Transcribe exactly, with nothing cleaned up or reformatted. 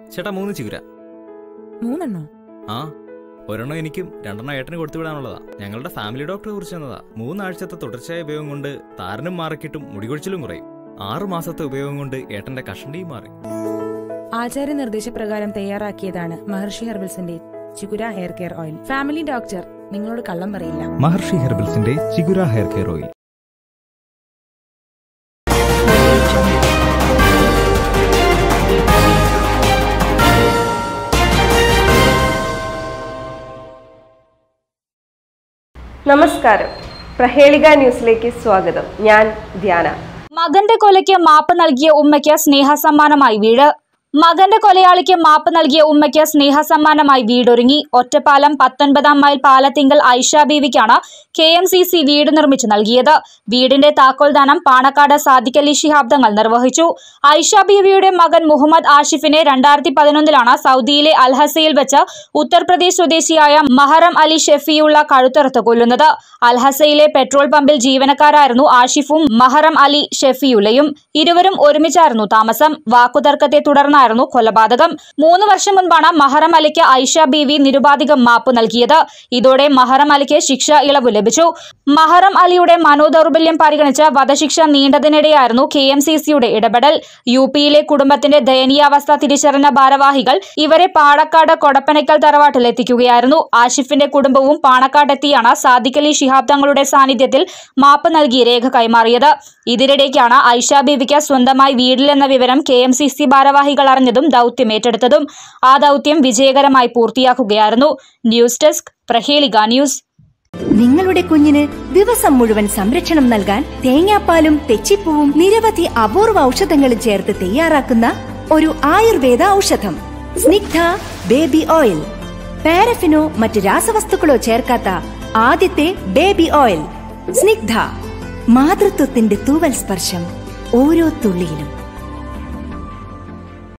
ചേട്ടാ മൂന്ന് ചിഗുര. മൂന്നെണ്ണോ? ആ, ഒരെണ്ണം എനിക്കും രണ്ടെണ്ണം ഏട്ടന് കൊടുത്തു വിടാനുള്ളതാ. ഞങ്ങളുടെ ഫാമിലി ഡോക്ടറെ കുറിച്ച് തന്നതാ. മൂന്നാഴ്ചത്തെ തുടർച്ചയായ ഉപയോഗം കൊണ്ട് താരനും മാറിക്കിട്ടും മുടികൊഴിച്ചിലും കുറയും. ആറു മാസത്തെ ഉപയോഗം കൊണ്ട് ഏട്ടന്റെ കഷണ്ടിയും മാറി. ആചാര്യ നിർദ്ദേശപ്രകാരം തയ്യാറാക്കിയതാണ് മഹർഷി ഹെർബൽസിന്റെ Chigura hair care oil. Family doctor നിങ്ങളോട് കള്ളം പറയില്ല. മഹർഷി ഹെർബൽസിന്റെ ചിഗുര ഹെയർ കെയർ ഓയിൽ. നമസ്കാരം, പ്രഹേളിക ന്യൂസിലേക്ക് സ്വാഗതം. ഞാൻ ധ്യാന. മകന്റെ കൊലയ്ക്ക് മാപ്പ് നൽകിയ ഉമ്മയ്ക്ക് സ്നേഹസമ്മാനമായി വീട്. മകന്റെ കൊലയാളിക്ക് മാപ്പ് നൽകിയ ഉമ്മയ്ക്ക് സ്നേഹസമ്മാനമായി വീടൊരുങ്ങി. ഒറ്റപ്പാലം പത്തൊൻപതാം മൈൽ പാലത്തിങ്കൽ ഐഷ ബീവിക്കാണ് കെ എം സി സി വീട് നിർമ്മിച്ചു നൽകിയത്. വീടിന്റെ താക്കോൽദാനം പാണക്കാട് സാദിഖ് അലി ശിഹാബ് തങ്ങൾ നിർവഹിച്ചു. ഐഷ ബീവിയുടെ മകൻ മുഹമ്മദ് ആഷിഫിനെ രണ്ടായിരത്തി പതിനൊന്നിലാണ് സൗദിയിലെ അൽഹസയിൽ വെച്ച് ഉത്തർപ്രദേശ് സ്വദേശിയായ മഹറം അലി ഷെഫിയുള്ള കഴുത്തറുത്ത് കൊല്ലുന്നത്. അൽഹസയിലെ പെട്രോൾ പമ്പിൽ ജീവനക്കാരായിരുന്നു ആഷിഫും മഹറം അലി ഷെഫിയുലയും. ഇരുവരും ഒരുമിച്ചായിരുന്നു താമസം. വാക്കുതർക്കത്തെ തുടർന്ന് കൊലപാതകം. മൂന്ന് വർഷം മുൻപാണ് മഹറം അലിക്ക് ഐഷ ബീവി നിരുപാധികം മാപ്പ് നൽകിയത്. ഇതോടെ മഹറം അലിക്ക് ശിക്ഷ ഇളവ് ലഭിച്ചു. മഹറം അലിയുടെ മനോദൗർബല്യം പരിഗണിച്ച് വധശിക്ഷ നീണ്ടതിനിടെയായിരുന്നു കെ എം സി സിയുടെ ഇടപെടൽ. യു പിയിലെ കുടുംബത്തിന്റെ ദയനീയാവസ്ഥ തിരിച്ചറിഞ്ഞ ഭാരവാഹികൾ ഇവരെ പാണക്കാട് കൊടപ്പനയ്ക്കൽ തറവാട്ടിൽ എത്തിക്കുകയായിരുന്നു. ആഷിഫിന്റെ കുടുംബവും പാണക്കാടെത്തിയാണ് സാദിഖ് അലി ശിഹാബ് തങ്ങളുടെ സാന്നിധ്യത്തിൽ മാപ്പ് നൽകി രേഖ കൈമാറിയത്. ഇതിനിടയ്ക്കാണ് ഐഷ ബീവിക്ക് സ്വന്തമായി വീടില്ലെന്ന വിവരം കെ എം സി സി ഭാരവാഹികൾ അറിഞ്ഞതും ദൗത്യം ഏറ്റെടുത്തതും. ആ ദൗത്യം വിജയകരമായി പൂർത്തിയാക്കുകയായിരുന്നു. News desk, Prahelika news. നിങ്ങളുടെ കുഞ്ഞിന് ദിവസം മുഴുവൻ സംരക്ഷണം നൽകാൻ തേങ്ങാപ്പാലും തെച്ചിപ്പൂവും നിരവധി അപൂർവ ഔഷധങ്ങളും ചേർത്ത് തയ്യാറാക്കുന്ന ഒരു ആയുർവേദ ഔഷധം സ്നിഗ്ധ ബേബി ഓയിൽ. പാരഫിനോ മറ്റ് രാസവസ്തുക്കളോ ചേർക്കാത്ത ആദ്യത്തെ ബേബി ഓയിൽ സ്നിഗ്ധ. മാതൃത്വത്തിന്റെ തൂവൽ സ്പർശം ഓരോ തുള്ളിയിലും.